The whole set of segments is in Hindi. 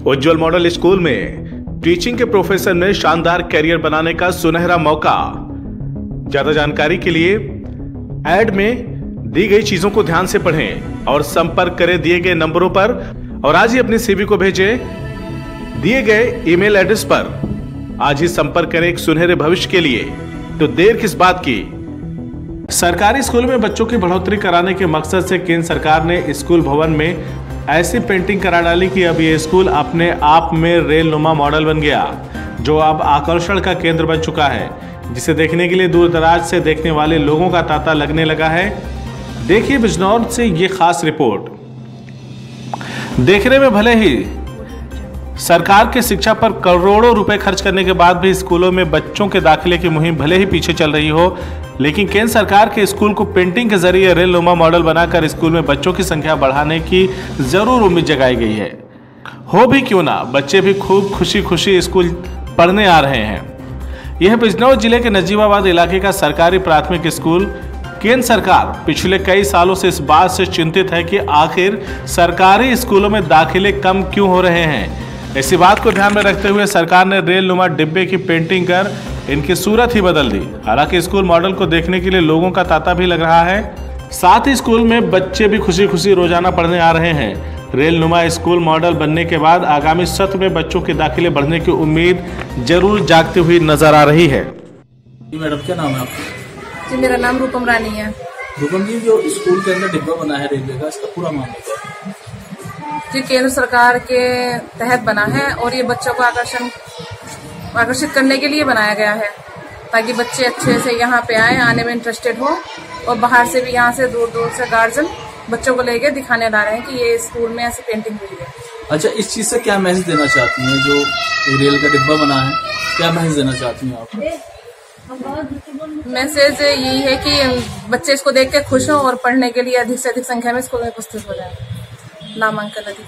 उज्जवल मॉडल स्कूल में टीचिंग के प्रोफेशन में शानदार करियर बनाने का सुनहरा मौका। ज्यादा जानकारी के लिए ऐड में दी गई चीजों को ध्यान से पढ़ें और संपर्क करें दिए गए नंबरों पर और आज ही अपनी सीवी को भेजें दिए गए ईमेल एड्रेस पर। आज ही संपर्क करें एक सुनहरे भविष्य के लिए। तो देर किस बात की। सरकारी स्कूल में बच्चों की बढ़ोतरी कराने के मकसद से केंद्र सरकार ने स्कूल भवन में ऐसी पेंटिंग करा डाली कि अब ये स्कूल अपने आप में रेल नुमा मॉडल बन गया, जो अब आकर्षण का केंद्र बन चुका है, जिसे देखने के लिए दूर दराज से देखने वाले लोगों का तांता लगने लगा है। देखिए बिजनौर से ये खास रिपोर्ट। देखने में भले ही सरकार के शिक्षा पर करोड़ों रुपए खर्च करने के बाद भी स्कूलों में बच्चों के दाखिले की मुहिम भले ही पीछे चल रही हो, लेकिन केंद्र सरकार के स्कूल को पेंटिंग के जरिए रेल नुमा मॉडल बनाकर स्कूल में बच्चों की संख्या बढ़ाने की जरूर उम्मीद जगाई गई है। हो भी क्यों ना, बच्चे भी खूब खुशी खुशी स्कूल पढ़ने आ रहे हैं। यह बिजनौर जिले के नजीबाबाद इलाके का सरकारी प्राथमिक स्कूल। केंद्र सरकार पिछले कई सालों से इस बात से चिंतित है कि आखिर सरकारी स्कूलों में दाखिले कम क्यों हो रहे हैं। इसी बात को ध्यान में रखते हुए सरकार ने रेल नुमा डिब्बे की पेंटिंग कर इनकी सूरत ही बदल दी। हालांकि स्कूल मॉडल को देखने के लिए लोगों का तांता भी लग रहा है। साथ ही स्कूल में बच्चे भी खुशी खुशी रोजाना पढ़ने आ रहे हैं। रेल नुमा स्कूल मॉडल बनने के बाद आगामी सत्र में बच्चों के दाखिले बढ़ने की उम्मीद जरूर जागती हुई नजर आ रही है। मैडम क्या नाम है आपका? जी मेरा नाम रूपम रानी है। रूपम जी, जो स्कूल के अंदर डिब्बा बना है रेलवे का, इसका पूरा मामला क्या है? जी केंद्र सरकार के तहत बना है और ये बच्चों को आकर्षित करने के लिए बनाया गया है, ताकि बच्चे अच्छे से यहाँ पे आए, आने में इंटरेस्टेड हो। और बाहर से भी यहाँ से दूर दूर से गार्जियन बच्चों को लेके दिखाने ला रहे हैं कि ये स्कूल में ऐसी पेंटिंग हुई है। अच्छा, इस चीज से क्या मैसेज देना चाहती हैं? जो रेल का डिब्बा बना है, क्या मैसेज देना चाहती हैं आप? मैसेज यही है कि बच्चे इसको देख के खुश हों और पढ़ने के लिए अधिक से अधिक संख्या में स्कूल में उपस्थित हो जाए। नामांकन अधिक।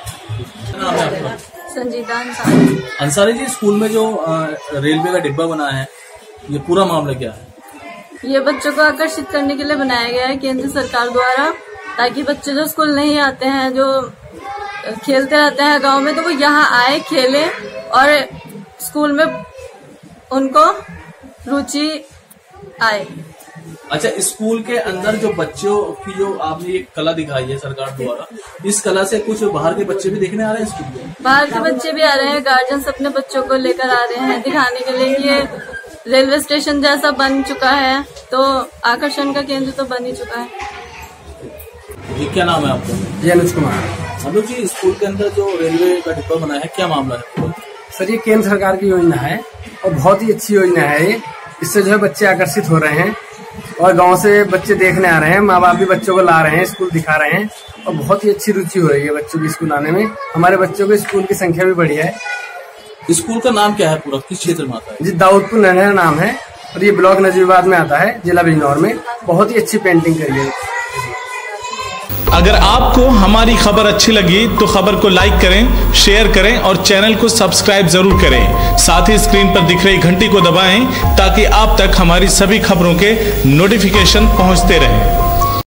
संजीदा अंसारी जी, स्कूल में जो रेलवे का डिब्बा बना है, ये पूरा मामला क्या है? ये बच्चों को आकर्षित करने के लिए बनाया गया है केंद्र सरकार द्वारा, ताकि बच्चे जो स्कूल नहीं आते हैं, जो खेलते रहते हैं गांव में, तो वो यहाँ आए, खेले और स्कूल में उनको रुचि आए। अच्छा, स्कूल के अंदर जो बच्चों की जो आपने एक कला दिखाई है सरकार द्वारा, इस कला से कुछ बाहर के बच्चे भी देखने आ रहे हैं स्कूल में? बाहर के बच्चे भी आ रहे हैं, गार्जियंस अपने बच्चों को लेकर आ रहे हैं दिखाने के लिए कि ये रेलवे स्टेशन जैसा बन चुका है, तो आकर्षण का केंद्र तो बन ही चुका है। जी क्या नाम है आपका? जी अनुज कुमार। अनुज जी, स्कूल के अंदर जो रेलवे का डिब्बा बना है, क्या मामला है? सर ये केंद्र सरकार की योजना है और बहुत ही अच्छी योजना है ये। इससे जो है बच्चे आकर्षित हो रहे हैं और गांव से बच्चे देखने आ रहे हैं, माँ बाप भी बच्चों को ला रहे हैं, स्कूल दिखा रहे हैं और बहुत ही अच्छी रुचि हो रही है बच्चों की स्कूल आने में। हमारे बच्चों के स्कूल की संख्या भी बढ़ी है। स्कूल का नाम क्या है पूरा, किस क्षेत्र में आता है? जी दाऊदपुर नहर नाम है और ये ब्लॉक नजीबाबाद में आता है, जिला बिजनौर में। बहुत ही अच्छी पेंटिंग करी है। अगर आपको हमारी खबर अच्छी लगी तो खबर को लाइक करें, शेयर करें और चैनल को सब्सक्राइब जरूर करें। साथ ही स्क्रीन पर दिख रही घंटी को दबाएं ताकि आप तक हमारी सभी खबरों के नोटिफिकेशन पहुंचते रहें।